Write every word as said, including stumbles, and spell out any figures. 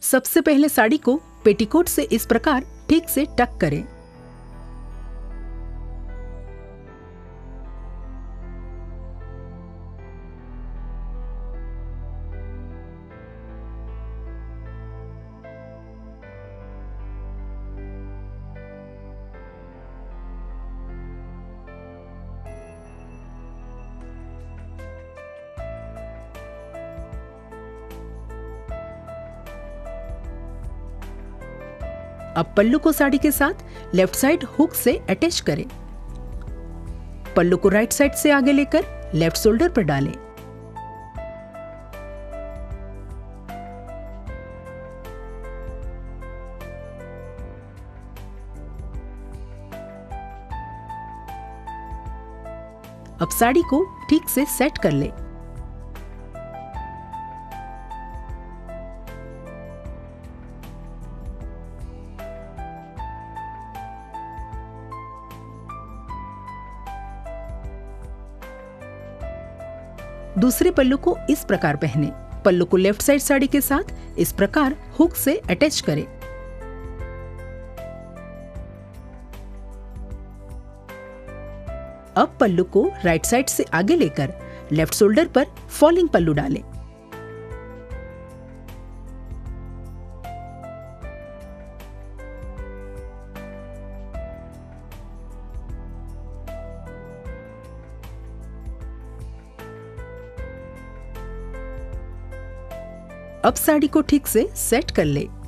सबसे पहले साड़ी को पेटीकोट से इस प्रकार ठीक से टक करें। अब पल्लू को साड़ी के साथ लेफ्ट साइड हुक से अटैच करें। पल्लू को राइट साइड से आगे लेकर लेफ्ट शोल्डर पर डालें। अब साड़ी को ठीक से सेट कर लें। दूसरे पल्लू को इस प्रकार पहने। पल्लू को लेफ्ट साइड साड़ी के साथ इस प्रकार हुक से अटैच करें। अब पल्लू को राइट साइड से आगे लेकर लेफ्ट शोल्डर पर फॉलिंग पल्लू डालें। अब साड़ी को ठीक से सेट कर ले।